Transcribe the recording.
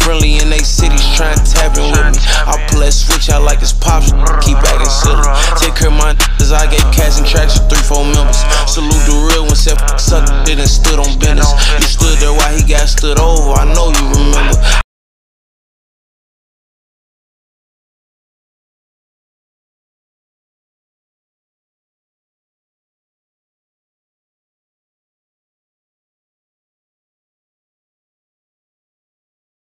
friendly in they cities trying to tap in with me. I pull that switch out like it's pops, keep acting silly. Take care of my as I gave cash and tracks to 3-4 members. Salute the real one, said suck it and stood on business. You stood there while he got stood over, I know you remember.